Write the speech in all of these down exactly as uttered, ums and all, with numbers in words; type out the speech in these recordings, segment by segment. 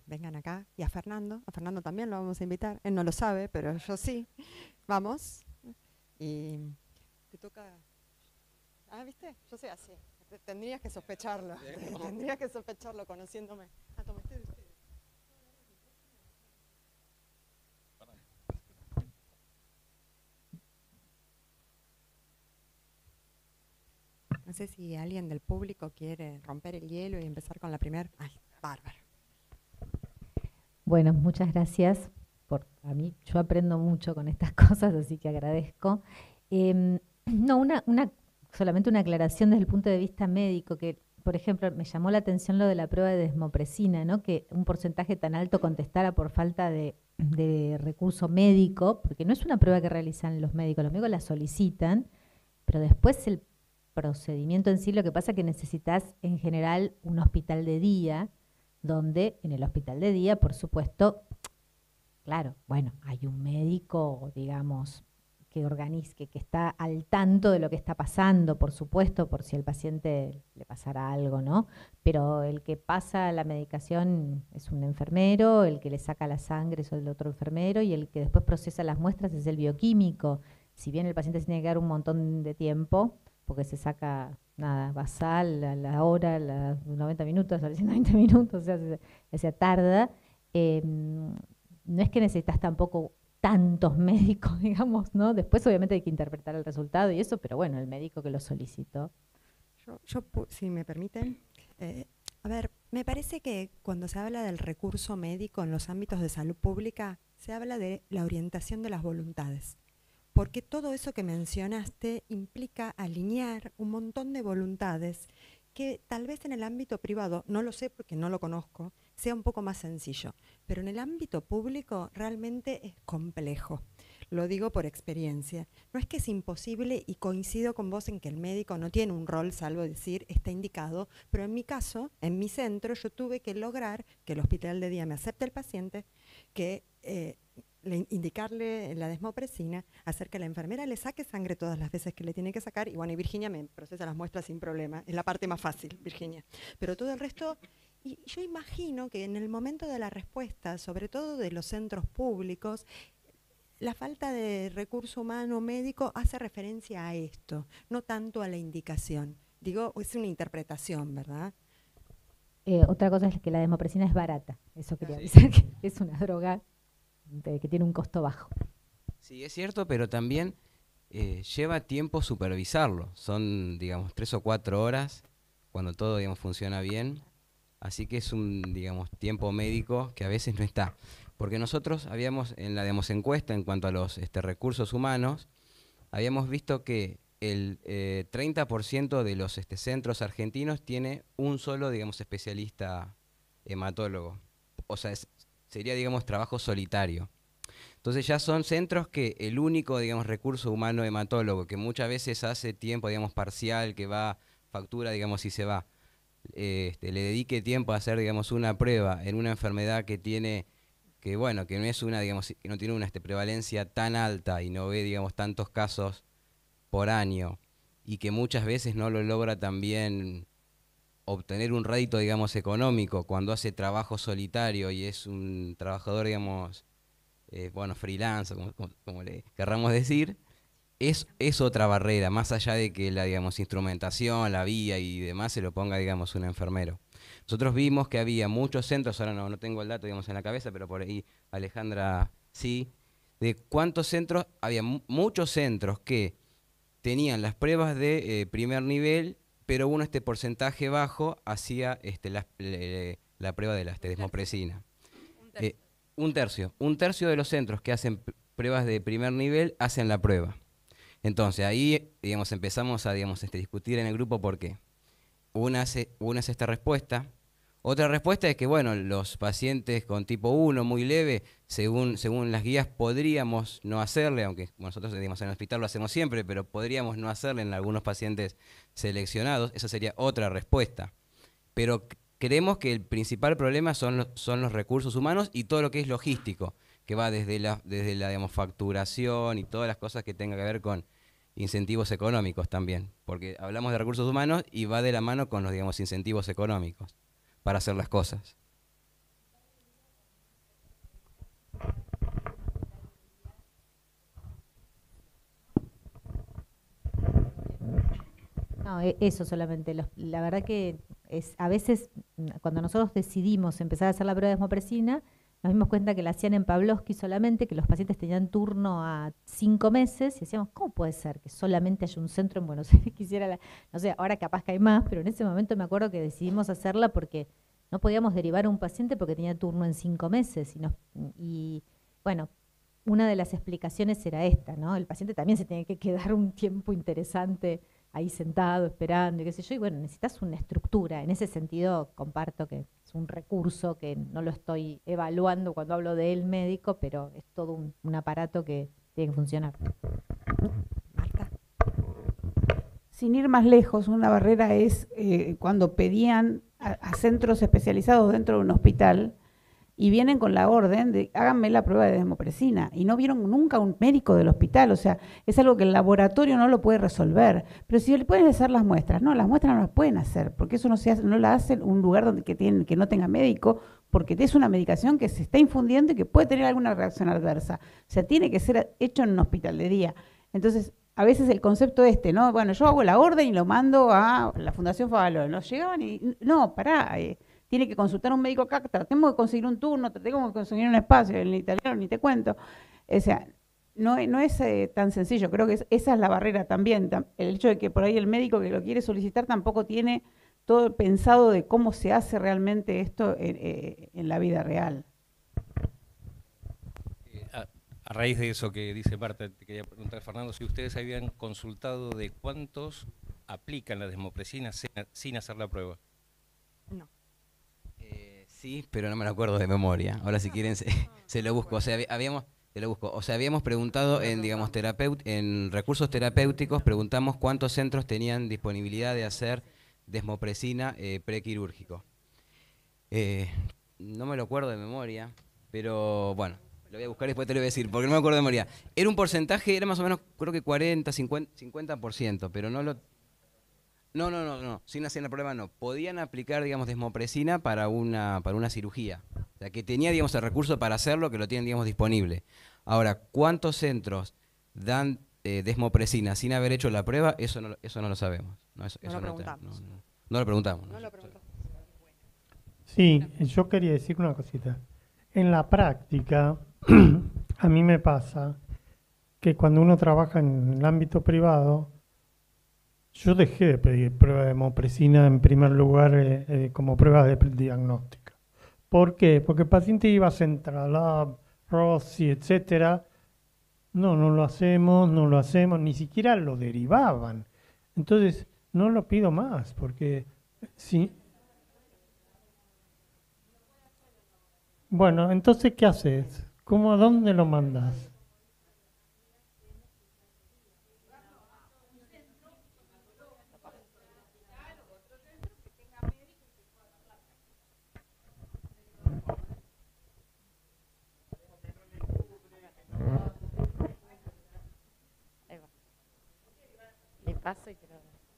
vengan acá. Y a Fernando, a Fernando también lo vamos a invitar. Él no lo sabe, pero yo sí. Vamos. Y te toca... Ah, ¿viste? Yo soy así. Te- Tendrías que sospecharlo. Tendrías que sospecharlo conociéndome. Ah, toma usted, usted. No sé si alguien del público quiere romper el hielo y empezar con la primera. Ay, bárbaro. Bueno, muchas gracias por a mí. Yo aprendo mucho con estas cosas, así que agradezco. Em, no, una, una, solamente una aclaración desde el punto de vista médico, que, por ejemplo, me llamó la atención lo de la prueba de desmopresina, ¿no? Que un porcentaje tan alto contestara por falta de, de recurso médico, porque no es una prueba que realizan los médicos, los médicos la solicitan, pero después el procedimiento en sí, lo que pasa es que necesitas en general un hospital de día, donde en el hospital de día, por supuesto, claro, bueno, hay un médico, digamos, que organiza, que, que está al tanto de lo que está pasando, por supuesto, por si al paciente le pasara algo, ¿no? Pero el que pasa la medicación es un enfermero, el que le saca la sangre es el otro enfermero y el que después procesa las muestras es el bioquímico. Si bien el paciente se tiene que dar un montón de tiempo, porque se saca, nada, basal, a la hora, a los noventa minutos, a los ciento veinte minutos, o sea, se, se tarda. Eh, no es que necesitas tampoco tantos médicos, digamos, ¿no? Después obviamente hay que interpretar el resultado y eso, pero bueno, el médico que lo solicitó. Yo, yo pu- si me permiten, eh, a ver, me parece que cuando se habla del recurso médico en los ámbitos de salud pública, se habla de la orientación de las voluntades. Porque todo eso que mencionaste implica alinear un montón de voluntades que tal vez en el ámbito privado, no lo sé porque no lo conozco, sea un poco más sencillo, pero en el ámbito público realmente es complejo. Lo digo por experiencia. No es que es imposible y coincido con vos en que el médico no tiene un rol, salvo decir, está indicado, pero en mi caso, en mi centro, yo tuve que lograr que el hospital de día me acepte el paciente, que eh, le, indicarle la desmopresina, hacer que la enfermera le saque sangre todas las veces que le tiene que sacar, y bueno, y Virginia me procesa las muestras sin problema, es la parte más fácil, Virginia. Pero todo el resto, y yo imagino que en el momento de la respuesta, sobre todo de los centros públicos, la falta de recurso humano médico hace referencia a esto, no tanto a la indicación. Digo, es una interpretación, ¿verdad? Eh, otra cosa es que la desmopresina es barata, eso quería Claro. Sí, avisar, que es una droga de- que tiene un costo bajo. sí, es cierto, pero también eh, lleva tiempo supervisarlo. Son, digamos, tres o cuatro horas cuando todo, digamos, funciona bien. Así que es un, digamos, tiempo médico que a veces no está. Porque nosotros habíamos, en la, digamos, encuesta en cuanto a los este, recursos humanos, habíamos visto que el eh, treinta por ciento de los este, centros argentinos tiene un solo, digamos, especialista hematólogo. O sea, es- sería, digamos, trabajo solitario. Entonces ya son centros que el único, digamos, recurso humano hematólogo, que muchas veces hace tiempo, digamos, parcial, que va, factura, digamos, y se va, eh, este, le dedique tiempo a hacer, digamos, una prueba en una enfermedad que tiene, que bueno, que no es una, digamos, que no tiene una este, prevalencia tan alta y no ve, digamos, tantos casos por año y que muchas veces no lo logra también obtener un rédito, digamos, económico cuando hace trabajo solitario y es un trabajador, digamos, eh, bueno, freelance, como, como, como le querramos decir, es, es otra barrera, más allá de que la, digamos, instrumentación, la vía y demás se lo ponga, digamos, un enfermero. Nosotros vimos que había muchos centros, ahora no, no tengo el dato, digamos, en la cabeza, pero por ahí Alejandra sí, de cuántos centros, había mu- muchos centros que tenían las pruebas de eh, primer nivel, pero uno este porcentaje bajo hacía este, la, le- la prueba de la este, desmopresina. Un Eh, tercio. un tercio, un tercio de los centros que hacen p- pruebas de primer nivel hacen la prueba. Entonces ahí, digamos, empezamos a, digamos, este, discutir en el grupo por qué. Una es, una es esta respuesta. Otra respuesta es que, bueno, los pacientes con tipo uno, muy leve, según, según las guías, podríamos no hacerle, aunque nosotros digamos, en el hospital lo hacemos siempre, pero podríamos no hacerle en algunos pacientes seleccionados. Esa sería otra respuesta. Pero c- creemos que el principal problema son los, son los recursos humanos y todo lo que es logístico, que va desde la, desde la digamos, facturación y todas las cosas que tengan que ver con incentivos económicos también, porque hablamos de recursos humanos y va de la mano con los digamos, incentivos económicos para hacer las cosas. No, e- eso solamente. Los- la verdad que es a veces mm, cuando nosotros decidimos empezar a hacer la prueba de desmopresina, nos dimos cuenta que la hacían en Pavlovsky solamente, que los pacientes tenían turno a cinco meses y decíamos, ¿cómo puede ser que solamente haya un centro en Buenos Aires que hiciera la...? No sé, ahora capaz que hay más, pero en ese momento me acuerdo que decidimos hacerla porque no podíamos derivar a un paciente porque tenía turno en cinco meses. Y, nos, y bueno, una de las explicaciones era esta, ¿no? El paciente también se tiene que quedar un tiempo interesante ahí sentado, esperando, y qué sé yo, y bueno, necesitas una estructura. En ese sentido, comparto que es un recurso que no lo estoy evaluando cuando hablo de él médico, pero es todo un, un aparato que tiene que funcionar. Marta. Sin ir más lejos, una barrera es eh, cuando pedían a, a centros especializados dentro de un hospital y vienen con la orden de háganme la prueba de desmopresina y no vieron nunca un médico del hospital, o sea, es algo que el laboratorio no lo puede resolver, pero si le pueden hacer las muestras, no, las muestras no las pueden hacer, porque eso no se hace, no la hacen un lugar donde que, tienen, que no tenga médico, porque es una medicación que se está infundiendo y que puede tener alguna reacción adversa, o sea, tiene que ser hecho en un hospital de día. Entonces, a veces el concepto este, ¿no? Bueno, yo hago la orden y lo mando a la Fundación Favaloro, nos llegaban y, no, pará, eh, tiene que consultar a un médico acá, tratemos de conseguir un turno, tratemos de conseguir un espacio, en el italiano ni te cuento. O sea, no, no es eh, tan sencillo, creo que es, esa es la barrera también, tam, el hecho de que por ahí el médico que lo quiere solicitar tampoco tiene todo pensado de cómo se hace realmente esto en, eh, en la vida real. Eh, a, a raíz de eso que dice Marta, te quería preguntar, Fernando, si ustedes habían consultado de cuántos aplican la desmopresina sin, sin hacer la prueba. No. Eh, sí, pero no me lo acuerdo de memoria. Ahora si quieren se, se lo busco. O sea, habíamos, te lo busco. O sea, habíamos preguntado en, digamos, terapeut, en recursos terapéuticos, preguntamos cuántos centros tenían disponibilidad de hacer desmopresina eh, prequirúrgico. Eh, no me lo acuerdo de memoria, pero bueno, lo voy a buscar y después te lo voy a decir, porque no me acuerdo de memoria. Era un porcentaje, era más o menos, creo que cuarenta, cincuenta por ciento, pero no lo... No, no, no, no, sin hacer la prueba no. Podían aplicar, digamos, desmopresina para una, para una cirugía. O sea, que tenía, digamos, el recurso para hacerlo, que lo tienen, digamos, disponible. Ahora, ¿cuántos centros dan eh, desmopresina sin haber hecho la prueba? Eso no, eso no lo sabemos. No, eso, No eso lo no, preguntamos. no, no, no lo preguntamos. No No. lo preguntamos. Sí, yo quería decir una cosita. En la práctica, a mí me pasa que cuando uno trabaja en el ámbito privado, yo dejé de pedir prueba de desmopresina en primer lugar eh, eh, como prueba de diagnóstica. ¿Por qué? Porque el paciente iba a Centralab, Rossi, etcétera. No, no lo hacemos, no lo hacemos, ni siquiera lo derivaban. Entonces, no lo pido más, porque si... Bueno, entonces, ¿qué haces? ¿Cómo, a dónde lo mandas? Le paso y te lo...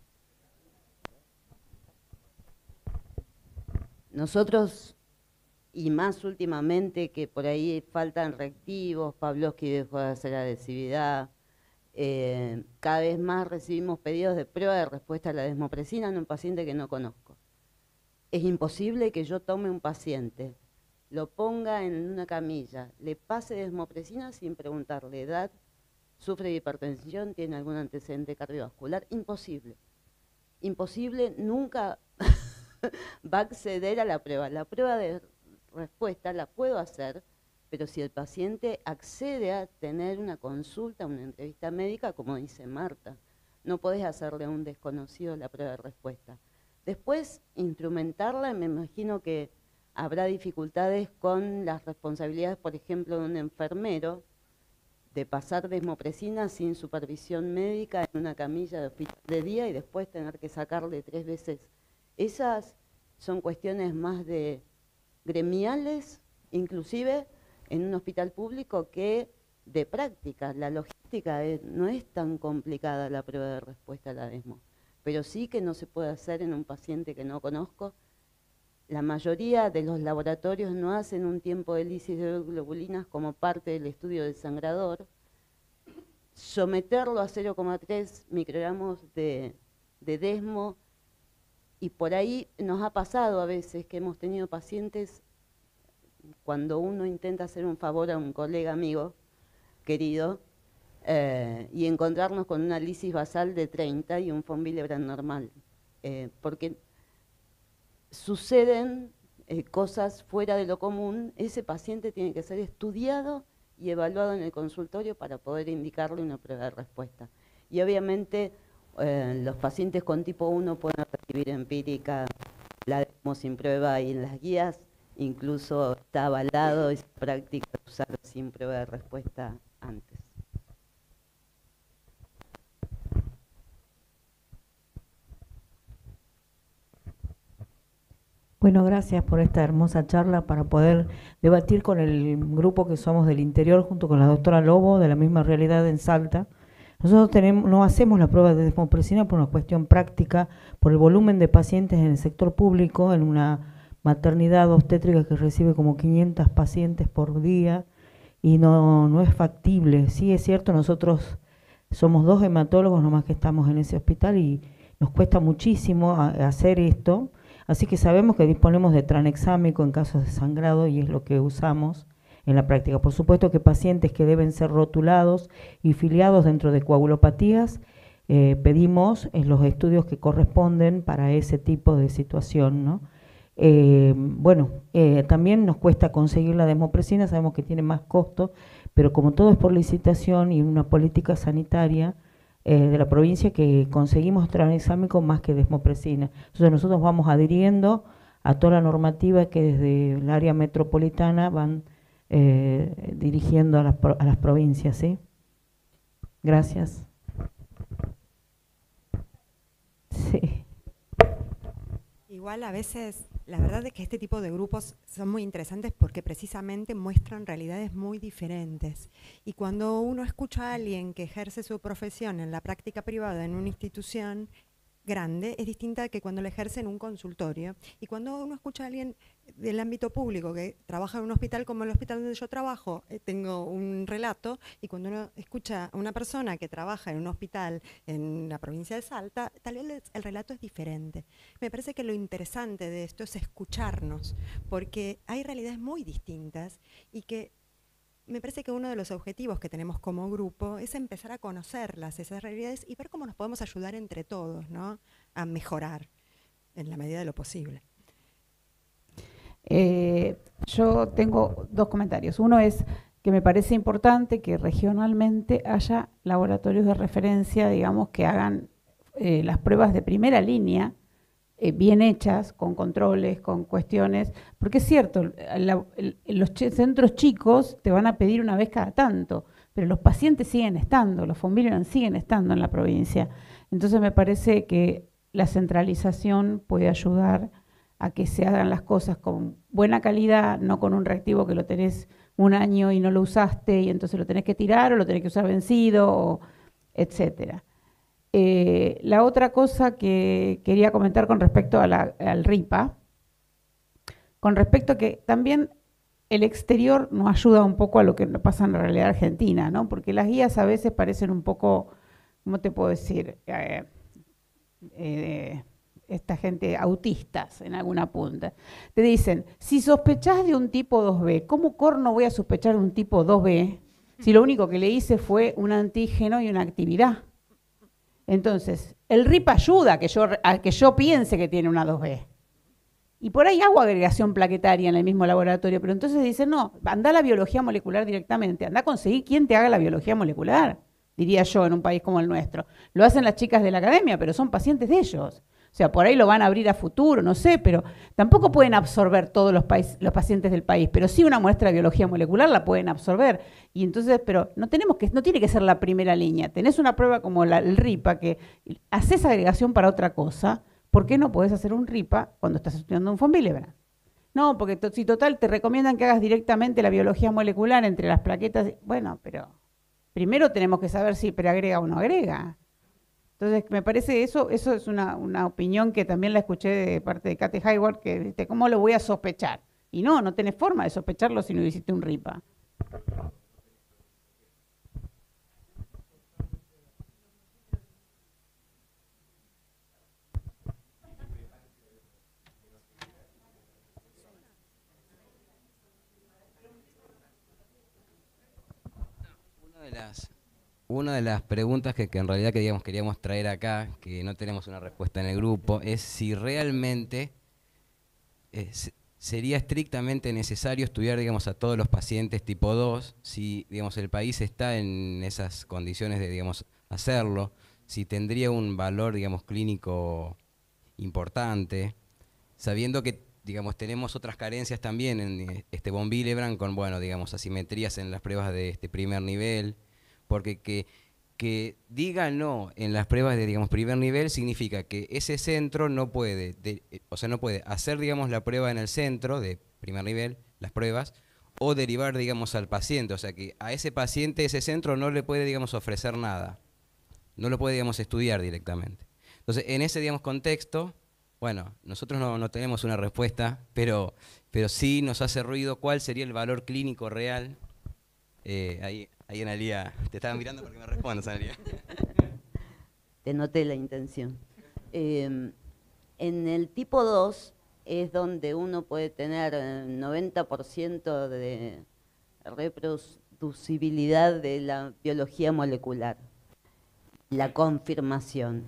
Nosotros, y más últimamente que por ahí faltan reactivos, Pavlovsky dejó de hacer adhesividad, eh, cada vez más recibimos pedidos de prueba de respuesta a la desmopresina en un paciente que no conozco. Es imposible que yo tome un paciente, lo ponga en una camilla, le pase desmopresina sin preguntarle edad, sufre de hipertensión, tiene algún antecedente cardiovascular. Imposible. Imposible, nunca va a acceder a la prueba. La prueba de respuesta la puedo hacer, pero si el paciente accede a tener una consulta, una entrevista médica, como dice Marta, no podés hacerle a un desconocido la prueba de respuesta. Después, instrumentarla, me imagino que habrá dificultades con las responsabilidades, por ejemplo, de un enfermero, de pasar desmopresina sin supervisión médica en una camilla de hospital de día y después tener que sacarle tres veces. Esas son cuestiones más de gremiales, inclusive en un hospital público, que de práctica. La logística es, no es tan complicada la prueba de respuesta a la desmo, pero sí que no se puede hacer en un paciente que no conozco. La mayoría de los laboratorios no hacen un tiempo de lisis de globulinas como parte del estudio del sangrador. Someterlo a cero coma tres microgramos de de desmo, y por ahí nos ha pasado a veces que hemos tenido pacientes, cuando uno intenta hacer un favor a un colega amigo querido, eh, y encontrarnos con una lisis basal de treinta y un von Willebrand normal, eh, porque suceden eh, cosas fuera de lo común. Ese paciente tiene que ser estudiado y evaluado en el consultorio para poder indicarle una prueba de respuesta. Y obviamente eh, los pacientes con tipo uno pueden recibir empírica la desmo sin prueba, y en las guías incluso está avalado esa práctica de usar sin prueba de respuesta antes. Bueno, gracias por esta hermosa charla para poder debatir con el grupo que somos del interior junto con la doctora Lobo de la misma realidad en Salta. Nosotros tenemos, no hacemos la prueba de desmopresina por una cuestión práctica, por el volumen de pacientes en el sector público, en una maternidad obstétrica que recibe como quinientos pacientes por día, y no, no es factible. Sí, es cierto, nosotros somos dos hematólogos nomás que estamos en ese hospital y nos cuesta muchísimo a, a hacer esto. Así que sabemos que disponemos de tranexámico en casos de sangrado y es lo que usamos en la práctica. Por supuesto que pacientes que deben ser rotulados y filiados dentro de coagulopatías, eh, pedimos en los estudios que corresponden para ese tipo de situación, ¿no? Eh, bueno, eh, también nos cuesta conseguir la desmopresina, sabemos que tiene más costo, pero como todo es por licitación y una política sanitaria, Eh, de la provincia, que conseguimos tranexámico más que desmopresina. Entonces nosotros vamos adhiriendo a toda la normativa que desde el área metropolitana van eh, dirigiendo a las, a las provincias, ¿sí? Gracias. Sí. Igual a veces, la verdad es que este tipo de grupos son muy interesantes porque precisamente muestran realidades muy diferentes. Y cuando uno escucha a alguien que ejerce su profesión en la práctica privada en una institución grande, es distinta que cuando la ejerce en un consultorio. Y cuando uno escucha a alguien del ámbito público que trabaja en un hospital como el hospital donde yo trabajo, eh, tengo un relato, y cuando uno escucha a una persona que trabaja en un hospital en la provincia de Salta, tal vez el relato es diferente. Me parece que lo interesante de esto es escucharnos, porque hay realidades muy distintas y que me parece que uno de los objetivos que tenemos como grupo es empezar a conocerlas, esas realidades, y ver cómo nos podemos ayudar entre todos, ¿no?, a mejorar en la medida de lo posible. Eh, yo tengo dos comentarios. Uno es que me parece importante que regionalmente haya laboratorios de referencia, digamos, que hagan eh, las pruebas de primera línea, eh, bien hechas, con controles, con cuestiones, porque es cierto, la, el, los ch centros chicos te van a pedir una vez cada tanto, pero los pacientes siguen estando, los von Willebrand siguen estando en la provincia. Entonces me parece que la centralización puede ayudar a que se hagan las cosas con buena calidad, no con un reactivo que lo tenés un año y no lo usaste y entonces lo tenés que tirar o lo tenés que usar vencido, o etcétera. Eh, la otra cosa que quería comentar con respecto a la, al RIPA, con respecto a que también el exterior nos ayuda un poco a lo que pasa en la realidad argentina, ¿no? Porque las guías a veces parecen un poco, ¿cómo te puedo decir? Eh, eh, esta gente autistas en alguna punta. Te dicen, si sospechás de un tipo dos B, ¿cómo corno voy a sospechar de un tipo dos B si lo único que le hice fue un antígeno y una actividad? Entonces, el RIPA ayuda a que yo, a que yo piense que tiene una dos B. Y por ahí hago agregación plaquetaria en el mismo laboratorio, pero entonces dicen, no, anda a la biología molecular directamente, anda a conseguir quién te haga la biología molecular, diría yo, en un país como el nuestro. Lo hacen las chicas de la academia, pero son pacientes de ellos. O sea, por ahí lo van a abrir a futuro, no sé, pero tampoco pueden absorber todos los, los pacientes del país, pero sí una muestra de biología molecular la pueden absorber. Y entonces, pero no tenemos que, no tiene que ser la primera línea. Tenés una prueba como la, el RIPA, que haces agregación para otra cosa, ¿por qué no podés hacer un RIPA cuando estás estudiando un von Willebrand? No, porque to, si total te recomiendan que hagas directamente la biología molecular entre las plaquetas, bueno, pero primero tenemos que saber si preagrega o no agrega. Entonces, me parece eso, eso es una, una opinión que también la escuché de parte de Kate Hayward, que dice, ¿cómo lo voy a sospechar? Y no, no tenés forma de sospecharlo si no hiciste un RIPA. de las, una de las preguntas que, que en realidad que, digamos, queríamos traer acá, que no tenemos una respuesta en el grupo, es si realmente eh, se- sería estrictamente necesario estudiar, digamos, a todos los pacientes tipo dos, si, digamos, el país está en esas condiciones de, digamos, hacerlo, si tendría un valor, digamos, clínico importante, sabiendo que, digamos, tenemos otras carencias también en eh, este von Willebrand con, bueno, digamos, asimetrías en las pruebas de este primer nivel, porque que, que diga no en las pruebas de, digamos, primer nivel significa que ese centro no puede, de- eh, o sea, no puede hacer, digamos, la prueba en el centro de primer nivel, las pruebas, o derivar, digamos, al paciente, o sea, que a ese paciente ese centro no le puede, digamos, ofrecer nada, no lo puede, digamos, estudiar directamente. Entonces, en ese, digamos, contexto, bueno, nosotros no, no tenemos una respuesta, pero, pero sí nos hace ruido cuál sería el valor clínico real. Eh, ahí, ahí Analía, te estaba mirando porque me respondas, Analía. Te noté la intención. Eh, en el tipo dos es donde uno puede tener eh, noventa por ciento de reproducibilidad de la biología molecular, la confirmación.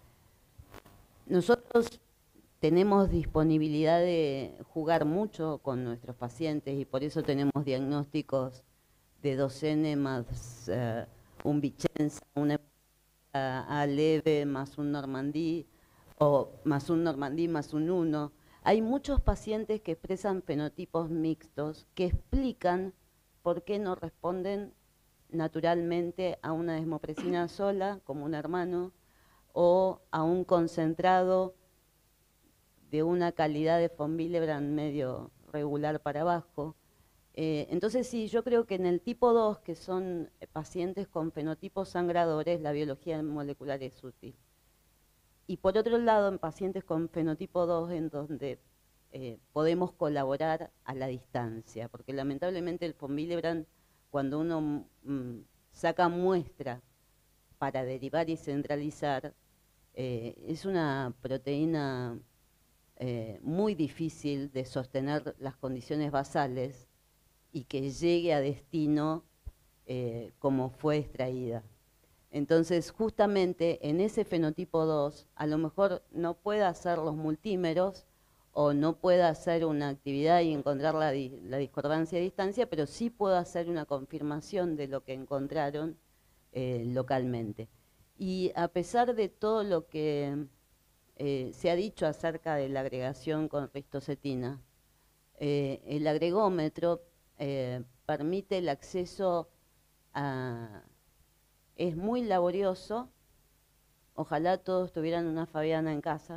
Nosotros tenemos disponibilidad de jugar mucho con nuestros pacientes y por eso tenemos diagnósticos de dos ene más eh, un Vicenza, una A leve más un Normandí, o más un Normandí más un uno. Hay muchos pacientes que expresan fenotipos mixtos que explican por qué no responden naturalmente a una desmopresina sola, como un hermano, o a un concentrado de una calidad de von Willebrand medio regular para abajo. Eh, entonces sí, yo creo que en el tipo dos, que son pacientes con fenotipos sangradores, la biología molecular es útil. Y por otro lado, en pacientes con fenotipo dos, en donde eh, podemos colaborar a la distancia, porque lamentablemente el von Willebrand, cuando uno mm, saca muestra para derivar y centralizar, eh, es una proteína eh, muy difícil de sostener las condiciones basales y que llegue a destino eh, como fue extraída. Entonces, justamente en ese fenotipo dos, a lo mejor no pueda hacer los multímeros o no pueda hacer una actividad y encontrar la, di la discordancia de distancia, pero sí puedo hacer una confirmación de lo que encontraron eh, localmente. Y a pesar de todo lo que eh, se ha dicho acerca de la agregación con ristocetina, eh, el agregómetro eh, permite el acceso a... es muy laborioso, ojalá todos tuvieran una Fabiana en casa,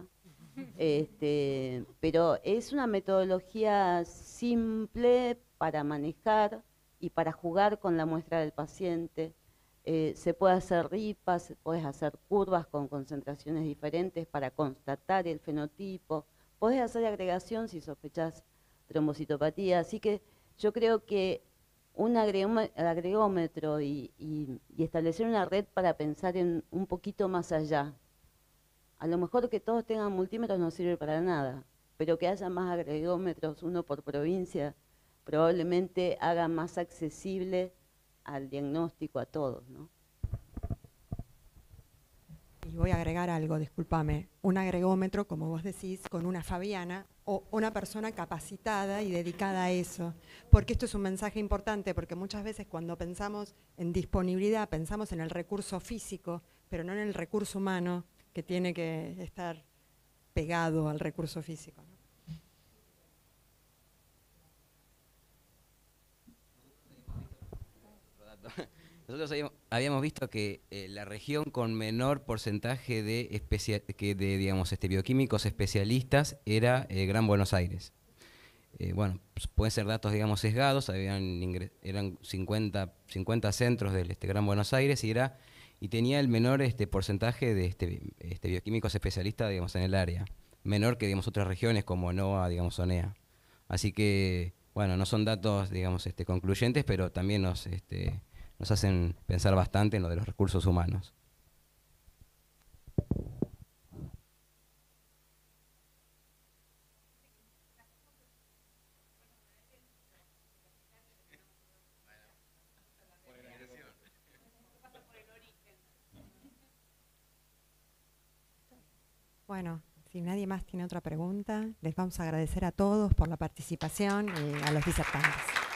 este, pero es una metodología simple para manejar y para jugar con la muestra del paciente. Eh, se puede hacer ripas, puedes hacer curvas con concentraciones diferentes para constatar el fenotipo, podés hacer agregación si sospechás trombocitopatía, así que yo creo que un agregómetro y, y, y establecer una red para pensar en un poquito más allá. A lo mejor que todos tengan multímetros no sirve para nada, pero que haya más agregómetros, uno por provincia, probablemente haga más accesible al diagnóstico a todos, ¿no? Y voy a agregar algo, discúlpame, un agregómetro, como vos decís, con una Fabiana o una persona capacitada y dedicada a eso. Porque esto es un mensaje importante, porque muchas veces cuando pensamos en disponibilidad, pensamos en el recurso físico, pero no en el recurso humano, que tiene que estar pegado al recurso físico, ¿no? Nosotros habíamos, habíamos visto que eh, la región con menor porcentaje de, especia, que de digamos, este, bioquímicos especialistas era eh, Gran Buenos Aires. Eh, bueno, pues pueden ser datos, digamos, sesgados, habían eran cincuenta, cincuenta centros del este, Gran Buenos Aires y, era, y tenía el menor este, porcentaje de este, este, bioquímicos especialistas, digamos, en el área, menor que, digamos, otras regiones como NOA, digamos, ONEA. Así que, bueno, no son datos, digamos, este, concluyentes, pero también nos... Este, nos hacen pensar bastante en lo de los recursos humanos. Bueno, si nadie más tiene otra pregunta, les vamos a agradecer a todos por la participación y a los disertantes.